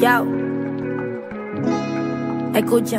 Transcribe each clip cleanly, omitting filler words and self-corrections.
Yao. Escucha.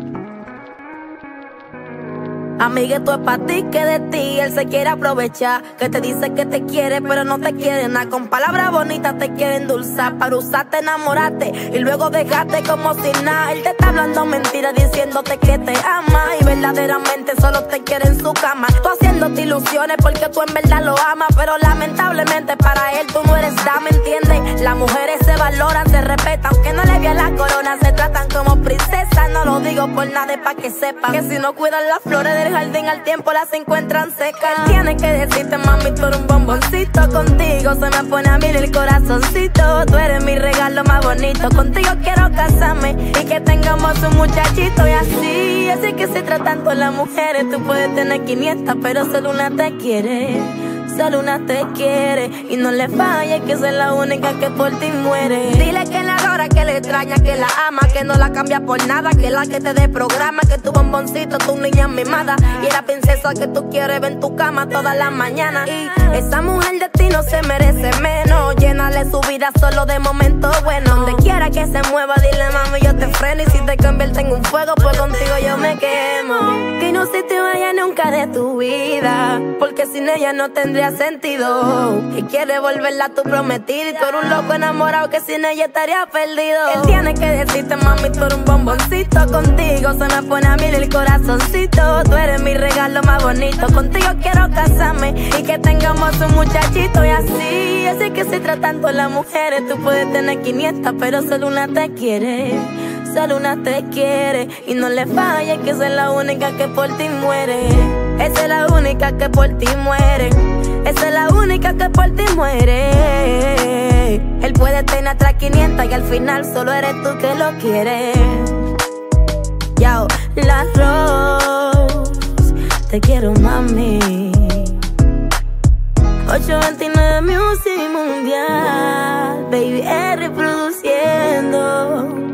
Amiga, esto es pa' ti, que de ti él se quiere aprovechar. Que te dice que te quiere, pero no te quiere nada. Con palabras bonitas te quiere endulzar. Para usarte, enamorarte y luego dejarte como si nada. Él te está hablando mentiras, diciéndote que te ama y verdaderamente solo te quiere en su cama. Tú haciéndote ilusiones porque tú en verdad lo amas, pero lamentablemente para él tú no eres dama, ¿entiendes? Las mujeres se valoran, se respetan, aunque no le vean la corona, se tratan como princesas. No lo digo por nada, es pa' que sepan que si no cuidan las flores del jardín al tiempo las encuentran secas. Él tiene que decirte, mami, tú eres un bomboncito. Contigo se me pone a mí el corazoncito. Tú eres mi regalo más bonito. Contigo quiero casarme y que tengamos un muchachito. Y así que se tratan todas las mujeres. Tú puedes tener 500, pero solo una te quiere. Solo una te quiere y no le falles, que esa es la única que por ti muere. Dile que la adora, que le extraña, que la ama, que no la cambia por nada, que la que te dé programa, que tu bomboncito, tu niña mimada y la princesa que tú quieres ver en tu cama todas las mañanas. Y esa mujer de ti no se merece menos. Llénale su vida solo de momentos buenos. Donde quiera que se mueva, dile, mami, yo te freno. Y si te convierte en un fuego, pues contigo yo me quemo. Que no se te vaya nunca de tu vida, porque sin ella no tendría sentido. Que quiere volverla a tu prometida y tú eres un loco enamorado que sin ella estaría perdido. Él tiene que decirte, mami, tú eres un bomboncito. Contigo se me pone a mí el corazoncito. Tú eres mi regalo más bonito. Contigo quiero casarme y que tengamos un muchachito. Y así que se tratan todas las mujeres. Tú puedes tener 500, pero solo una te quiere. Solo una te quiere y no le falles, que esa es la única que por ti muere. Esa es la única que por ti muere. Esa es la única que por ti muere. Él puede tener atrás 500 y al final solo eres tú que lo quieres. Yao, la Rose, te quiero, mami. 829 Music Mundial, baby, reproduciendo.